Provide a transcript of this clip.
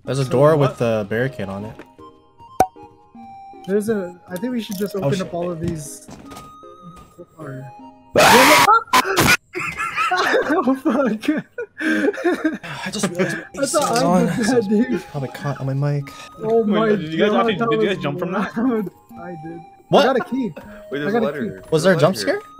There's a door with a barricade on it. There's a. I think we should just open up all of these. Or... oh fuck! I just realized I thought I did that, dude. Probably caught on my mic. Oh my Did you guys god! did you guys jump from that? I did. What? I got a key. Wait, there's I a got a letter. key. Was there a jump scare?